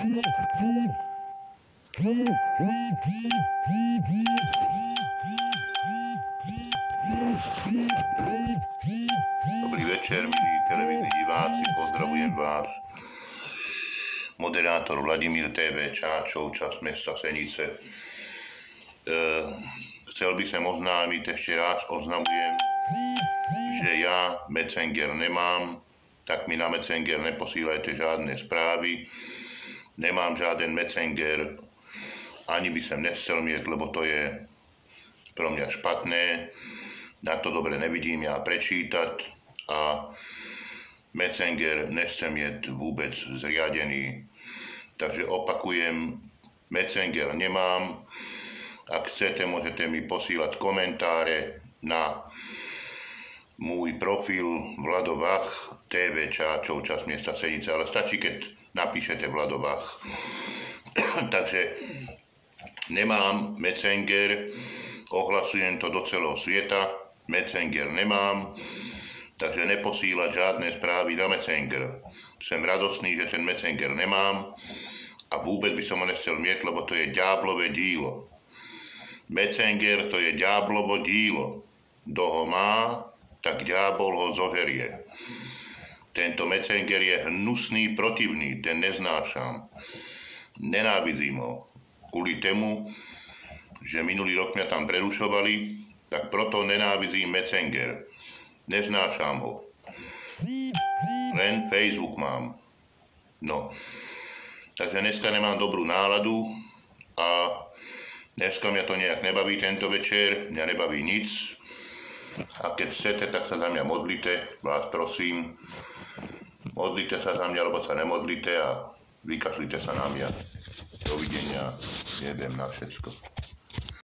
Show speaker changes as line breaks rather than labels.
Dobrý večer, milí televízni diváci, pozdravujem vás. Moderátor Vladimír TV Čáčov, časť mesta Senice. Chcel by som oznámiť, ešte raz oznamujem, že ja Messenger nemám, tak mi na Messenger neposílajte žiadne správy. Nemám žiaden Messenger, ani by som nechcel miesť, lebo to je pro mňa špatné. Na to dobre nevidím ja prečítať a Messenger nechcem mieć vôbec zriadený. Takže opakujem, Messenger nemám. Ak chcete, môžete mi posílať komentáre na môj profil Vlado Vach, TV Čáčov, časť mesta Senice, ale stačí, keď napíšete Vlado Vach. Takže nemám Messenger, ohlasujem to do celého sveta, Messenger nemám, takže neposílať žiadne správy na Messenger. Som radostný, že ten Messenger nemám a vôbec by som ho nechcel mieť, lebo to je diablové dílo. Messenger to je diablovo dílo. Kto ho má, tak diabol ho zožerie. Tento Messenger je hnusný, protivný, ten neznášam. Nenávidím ho. Kvôli tému, že minulý rok mňa tam prerušovali, tak proto nenávidím Messenger. Neznášam ho. Len Facebook mám. No. Takže dneska nemám dobrú náladu a dneska mňa to nejak nebaví tento večer, mňa nebaví nic. A keď chcete, tak sa za mňa modlite, vás prosím. Modlite sa za mňa, alebo sa nemodlite a vykašlite sa na mňa. Dovidenia, jedem na všetko.